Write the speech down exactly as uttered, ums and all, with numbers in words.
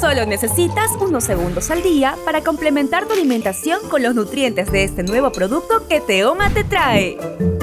Solo necesitas unos segundos al día para complementar tu alimentación con los nutrientes de este nuevo producto que Teoma te trae.